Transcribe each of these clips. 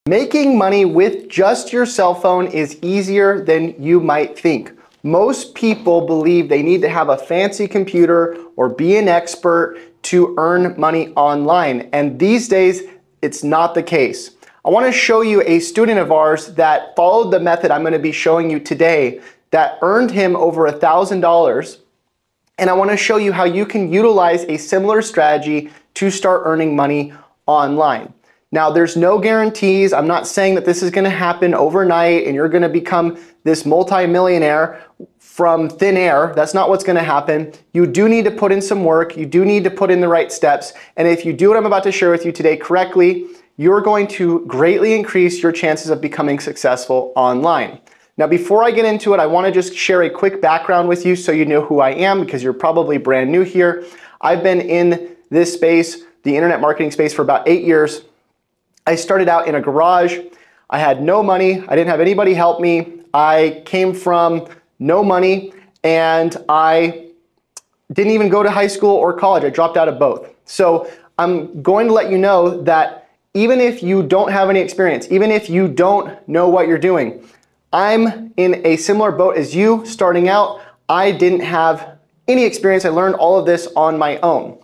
Making money with just your cell phone is easier than you might think. Most people believe they need to have a fancy computer or be an expert to earn money online. And these days, it's not the case. I want to show you a student of ours that followed the method I'm going to be showing you today that earned him over $1,000. And I want to show you how you can utilize a similar strategy to start earning money online. Now, there's no guarantees. I'm not saying that this is going to happen overnight and you're going to become this multi-millionaire from thin air. That's not what's going to happen. You do need to put in some work. You do need to put in the right steps. And if you do what I'm about to share with you today correctly, you're going to greatly increase your chances of becoming successful online. Now, before I get into it, I want to just share a quick background with you so you know who I am, because you're probably brand new here. I've been in this space, the internet marketing space, for about 8 years. I started out in a garage. I had no money. I didn't have anybody help me. I came from no money, and I didn't even go to high school or college. I dropped out of both. So I'm going to let you know that even if you don't have any experience, even if you don't know what you're doing, I'm in a similar boat as you starting out. I didn't have any experience. I learned all of this on my own.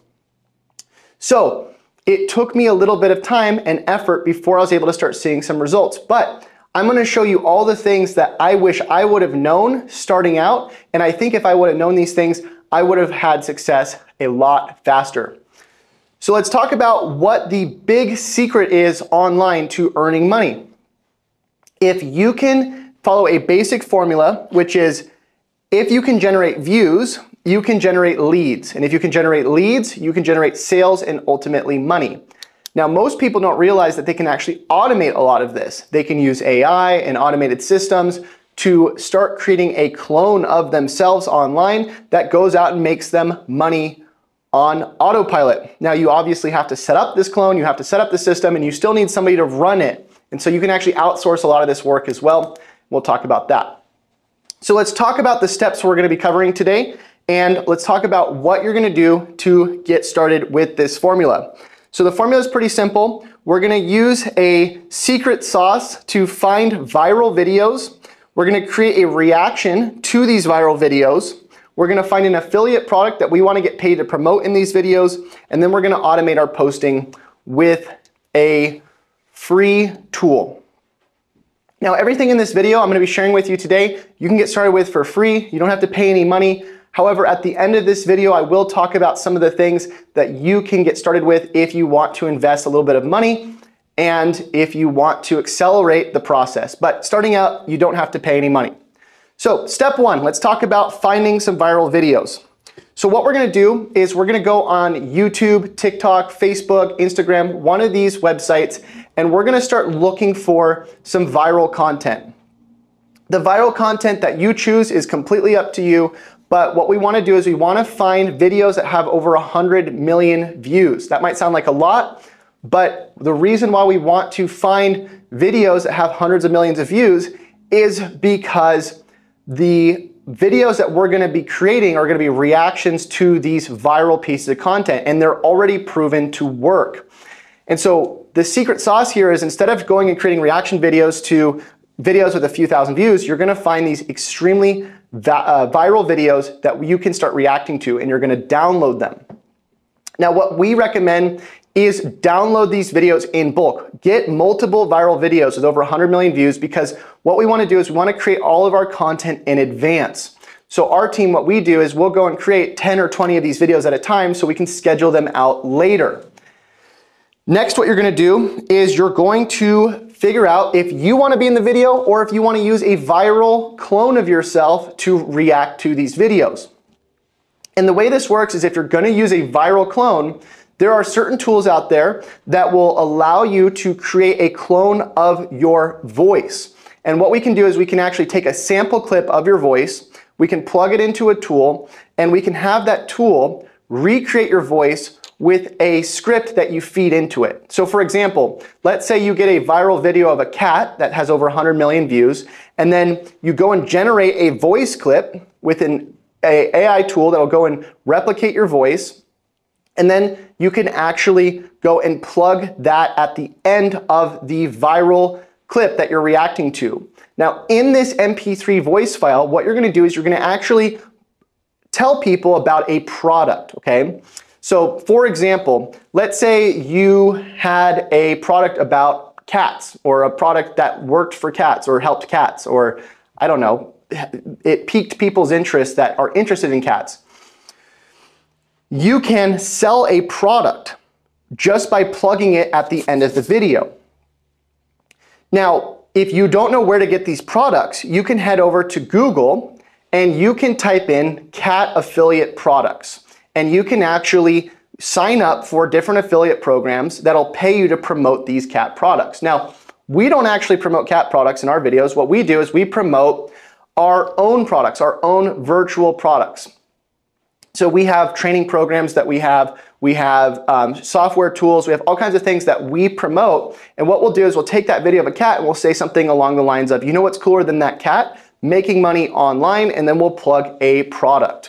So it took me a little bit of time and effort before I was able to start seeing some results. But I'm going to show you all the things that I wish I would have known starting out. And I think if I would have known these things, I would have had success a lot faster. So let's talk about what the big secret is online to earning money. If you can follow a basic formula, which is if you can generate views, you can generate leads. And if you can generate leads, you can generate sales and ultimately money. Now, most people don't realize that they can actually automate a lot of this. They can use AI and automated systems to start creating a clone of themselves online that goes out and makes them money on autopilot. Now, you obviously have to set up this clone, you have to set up the system, and you still need somebody to run it. And so you can actually outsource a lot of this work as well. We'll talk about that. So let's talk about the steps we're going to be covering today. And let's talk about what you're going to do to get started with this formula. So the formula is pretty simple. We're going to use a secret sauce to find viral videos. We're going to create a reaction to these viral videos. We're going to find an affiliate product that we want to get paid to promote in these videos. And then we're going to automate our posting with a free tool. Now, everything in this video I'm going to be sharing with you today, you can get started with for free. You don't have to pay any money. However, at the end of this video, I will talk about some of the things that you can get started with if you want to invest a little bit of money and if you want to accelerate the process. But starting out, you don't have to pay any money. So step one, let's talk about finding some viral videos. So what we're going to do is we're going to go on YouTube, TikTok, Facebook, Instagram, one of these websites, and we're going to start looking for some viral content. The viral content that you choose is completely up to you. But what we want to do is we want to find videos that have over 100 million views. That might sound like a lot, but the reason why we want to find videos that have hundreds of millions of views is because the videos that we're going to be creating are going to be reactions to these viral pieces of content, and they're already proven to work. And so the secret sauce here is instead of going and creating reaction videos to videos with a few thousand views, you're going to find these extremely viral videos that you can start reacting to, and you're going to download them. Now, what we recommend is download these videos in bulk. Get multiple viral videos with over 100 million views, because what we want to do is we want to create all of our content in advance. So our team, what we do is we'll go and create 10 or 20 of these videos at a time so we can schedule them out later. Next, what you're going to do is you're going to figure out if you want to be in the video or if you want to use a viral clone of yourself to react to these videos. And the way this works is if you're going to use a viral clone, there are certain tools out there that will allow you to create a clone of your voice. And what we can do is we can actually take a sample clip of your voice, we can plug it into a tool, and we can have that tool recreate your voice with a script that you feed into it. So for example, let's say you get a viral video of a cat that has over 100 million views, and then you go and generate a voice clip with an AI tool that'll go and replicate your voice. And then you can actually go and plug that at the end of the viral clip that you're reacting to. Now, in this MP3 voice file, what you're gonna do is you're gonna actually tell people about a product, okay? So for example, let's say you had a product about cats, or a product that worked for cats or helped cats, or I don't know, it piqued people's interest that are interested in cats. You can sell a product just by plugging it at the end of the video. Now, if you don't know where to get these products, you can head over to Google and you can type in cat affiliate products, and you can actually sign up for different affiliate programs that'll pay you to promote these cat products. Now, we don't actually promote cat products in our videos. What we do is we promote our own products, our own virtual products. So we have training programs that we have software tools, we have all kinds of things that we promote. And what we'll do is we'll take that video of a cat and we'll say something along the lines of, you know what's cooler than that cat? Making money online, and then we'll plug a product.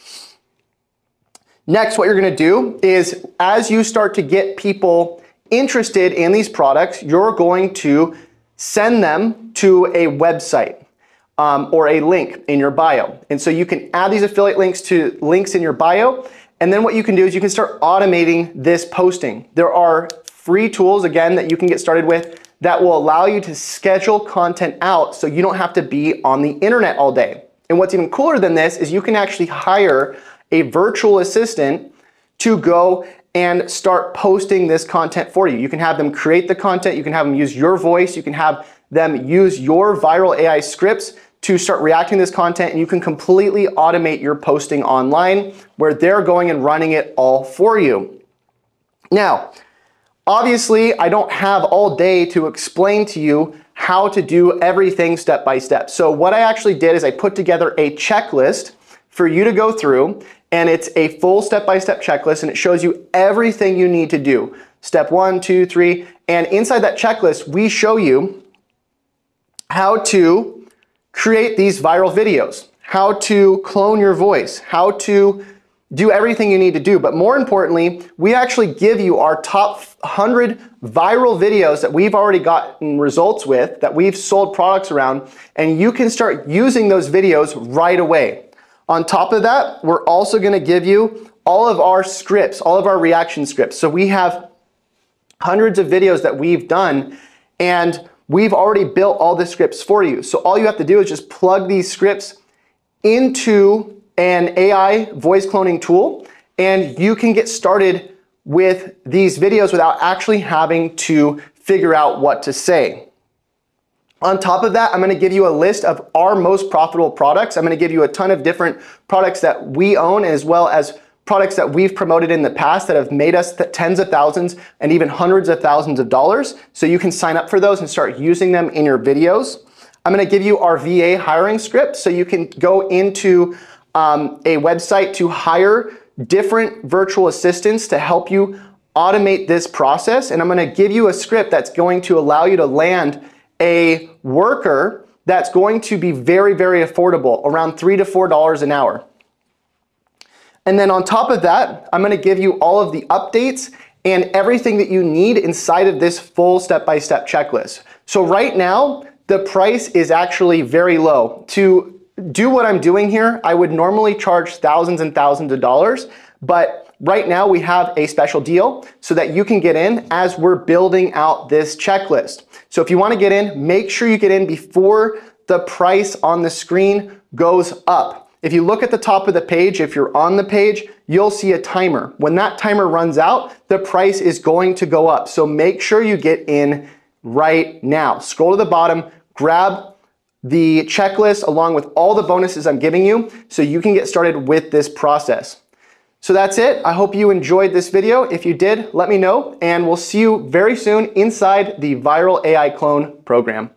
Next, what you're gonna do is, as you start to get people interested in these products, you're going to send them to a website or a link in your bio. And so you can add these affiliate links to links in your bio, and then what you can do is you can start automating this posting. There are free tools, again, that you can get started with that will allow you to schedule content out so you don't have to be on the internet all day. And what's even cooler than this is you can actually hire a virtual assistant to go and start posting this content for you. You can have them create the content, you can have them use your voice, you can have them use your viral AI scripts to start reacting to this content, and you can completely automate your posting online where they're going and running it all for you. Now, obviously, I don't have all day to explain to you how to do everything step by step. So what I actually did is I put together a checklist for you to go through, and it's a full step-by-step checklist, and it shows you everything you need to do. Step 1, 2, 3, and inside that checklist, we show you how to create these viral videos, how to clone your voice, how to do everything you need to do. But more importantly, we actually give you our top 100 viral videos that we've already gotten results with, that we've sold products around, and you can start using those videos right away. On top of that, we're also gonna give you all of our scripts, all of our reaction scripts. So we have hundreds of videos that we've done, and we've already built all the scripts for you. So all you have to do is just plug these scripts into an AI voice cloning tool, and you can get started with these videos without actually having to figure out what to say. On top of that, I'm gonna give you a list of our most profitable products. I'm gonna give you a ton of different products that we own, as well as products that we've promoted in the past that have made us tens of thousands and even hundreds of thousands of dollars. So you can sign up for those and start using them in your videos. I'm gonna give you our VA hiring script, so you can go into a website to hire different virtual assistants to help you automate this process. And I'm gonna give you a script that's going to allow you to land a worker that's going to be very, very affordable, around $3 to $4 an hour. And then on top of that, I'm gonna give you all of the updates and everything that you need inside of this full step-by-step checklist. So right now, the price is actually very low. To do what I'm doing here, I would normally charge thousands and thousands of dollars, but right now we have a special deal so that you can get in as we're building out this checklist. So if you wanna get in, make sure you get in before the price on the screen goes up. If you look at the top of the page, if you're on the page, you'll see a timer. When that timer runs out, the price is going to go up. So make sure you get in right now. Scroll to the bottom, grab the checklist along with all the bonuses I'm giving you so you can get started with this process. So that's it. I hope you enjoyed this video. If you did, let me know, and we'll see you very soon inside the Viral AI Clone program.